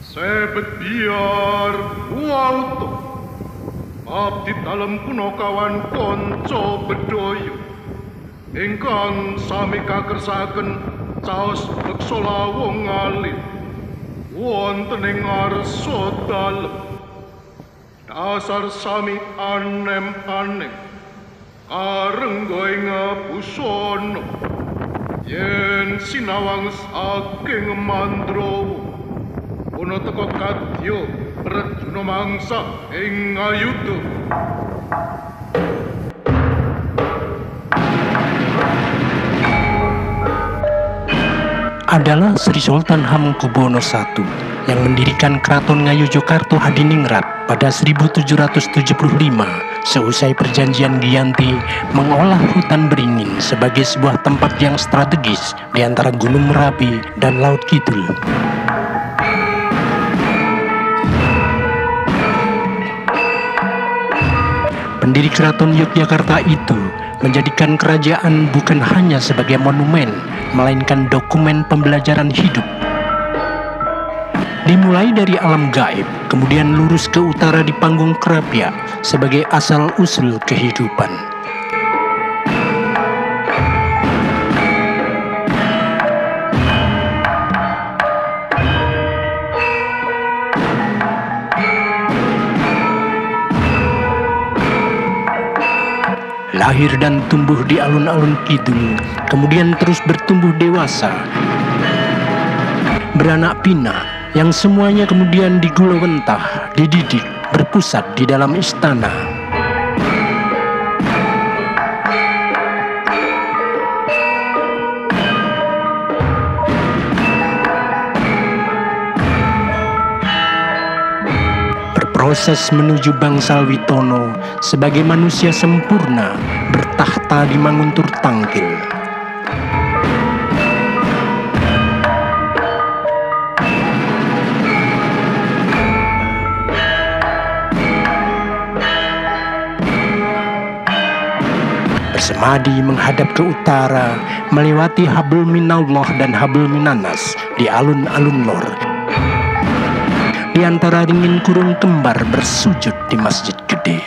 Sebet biar Walto abdi dalem punakawan konco bedoyo ingkang sami kakersaken caos beksa lawung alit wonten ing ngarsa dalem dasar sami anem-anem karengga ing busana yen sinawang saking Mandrawa ono teka kadya Rejuna mangsa ing Ayudha. Adalah Sri Sultan Hamengkubuwono I yang mendirikan Keraton Ngayogyakarta Hadiningrat pada 1775 seusai perjanjian Giyanti mengolah hutan beringin sebagai sebuah tempat yang strategis di antara Gunung Merapi dan Laut Kidul. Pendiri Keraton Yogyakarta itu menjadikan kerajaan bukan hanya sebagai monumen, melainkan dokumen pembelajaran hidup. Dimulai dari alam gaib, kemudian lurus ke utara di panggung Krapia sebagai asal-usul kehidupan. Lahir dan tumbuh di alun-alun kidul, kemudian terus bertumbuh dewasa, beranak pinak, yang semuanya kemudian digulawentah, dididik, berpusat di dalam istana. Proses menuju Bangsal Witono sebagai manusia sempurna bertahta di Manguntur Tangkil. Bersemadi menghadap ke utara, melewati Hablum Minallah dan Hablum Minannas di alun-alun lor. Di antara ringin kurung kembar bersujud di Masjid Gede.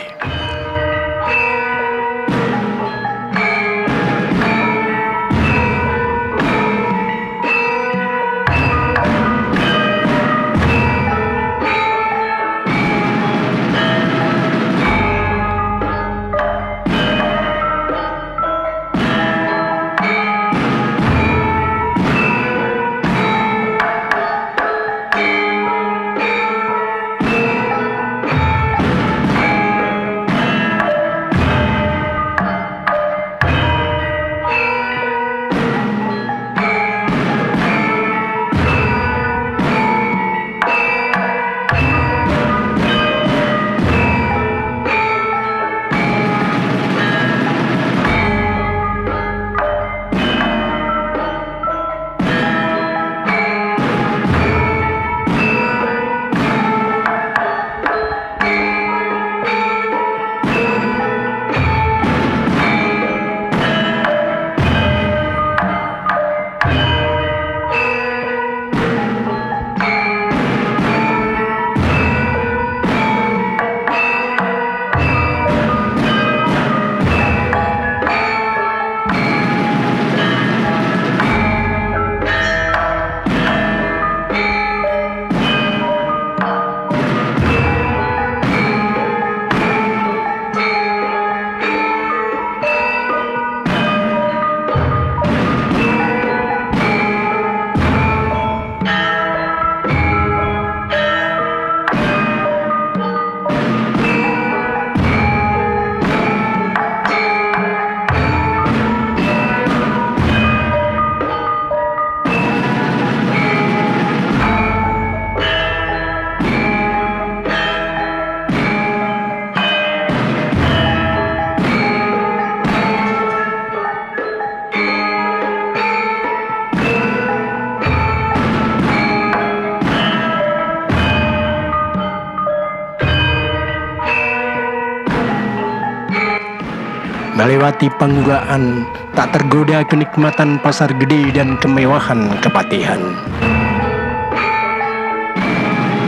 Melewati Panguragan, tak tergoda kenikmatan pasar gede dan kemewahan kepatihan.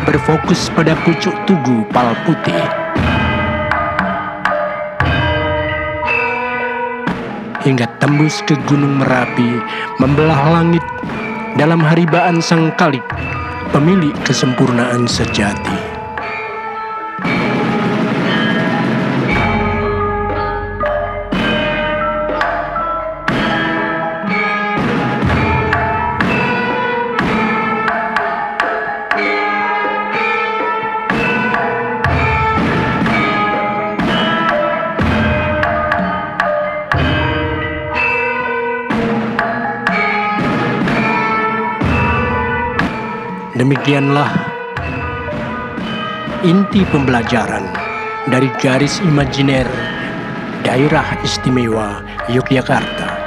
berfokus pada pucuk Tugu Pal Putih. Hingga tembus ke Gunung Merapi, membelah langit dalam haribaan Sang Kalik, pemilik kesempurnaan sejati. Demikianlah inti pembelajaran dari garis imajiner Daerah Istimewa Yogyakarta.